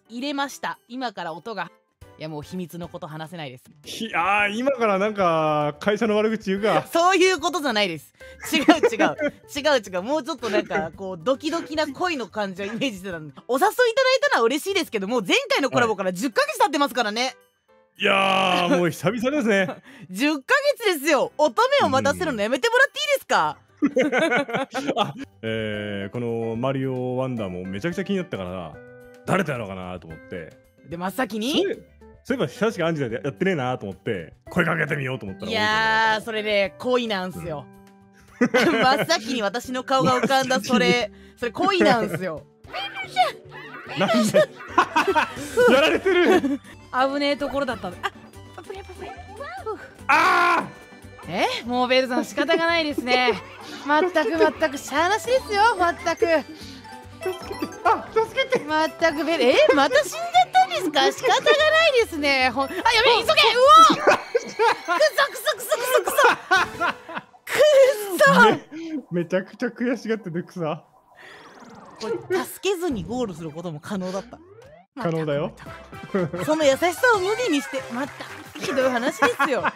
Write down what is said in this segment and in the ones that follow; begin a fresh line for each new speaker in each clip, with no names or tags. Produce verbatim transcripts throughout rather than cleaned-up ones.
入れました。今から音が。いやもう秘密のこと話せないです。
いやー、今からなんか会社の悪口言うか。
そういうことじゃないです。違う違う違う違う。もうちょっとなんかこうドキドキな恋の感じをイメージしてたんで、お誘いいただいたのは嬉しいですけども、前回のコラボからじゅっかげつ経ってますからね。
いやー、もう久々ですね。
じゅっかげつですよ。乙女を待たせるのやめてもらっていいですか？
あ、えー、このマリオワンダーもめちゃくちゃ気になったから誰とやろうかなと思って、
で真っ先に
そういえば確かアンジェラでやってねえなと思って声かけてみようと思ったら、
いやーそれね恋なんすよ。真っ先に私の顔が浮かんだそれそれ恋なんすよ。
なんでやられてる。
危ねえところだったんだ。あ、プレプレ。
あ
ーえもうベルさん仕方がないですね。まったくまったくしゃあなしですよ。まったく
あ、助けて。
まったくベル、えまた死んじゃったんですか？仕方がないですね。ほんあ、やべえ、急げ。うわくそくそくそくそくそくっそ
めちゃくちゃ悔しがってて草。
これ助けずにゴールすることも可能だった。
可能だよ。
その優しさを無理にしてまたひどい話ですよ。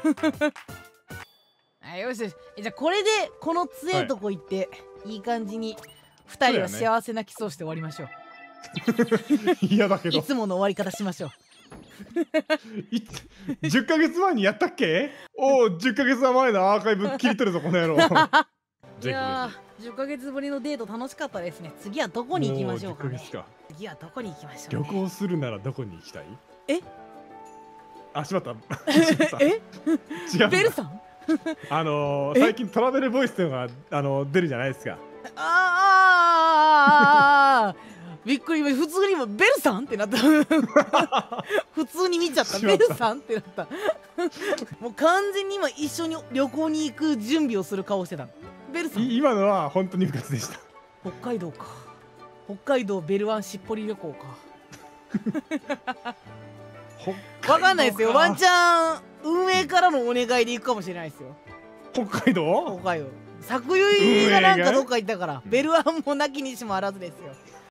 あ、よしよし。じゃあこれでこの強いとこ行って、はい、いい感じにふたりは幸せなキスをして終わりましょう。
嫌だけど
いつもの終わり方しましょう。
じゅっかげつまえにやったっけ？おお、じゅっかげつ前のアーカイブ切り取るぞこの野郎。
いやーじゅっかげつぶりのデート楽しかったですね。次はどこに行きましょうかね。次はどこに行きましょう、ね、
旅行するならどこに行きたい？
え
あ、しまった。
え
違う。
ベルさん
あのー、最近トラベルボイスっていうのがあのー、出るじゃないですか。
ああびっくり。普通に今ベルさんってなった。普通に見ちゃった。ベルさんってなった。もう完全に今一緒に旅行に行く準備をする顔してた。ベルさん。
今のは本当に部活でした。
北海道か。北海道ベルワンしっぽり旅行か。わかんないですよ。ワンチャン運営からのお願いで行くかもしれないですよ。
北海道？
北海道。作由がなんかどっか行ったから、ベルワンもなきにしもあらずですよ。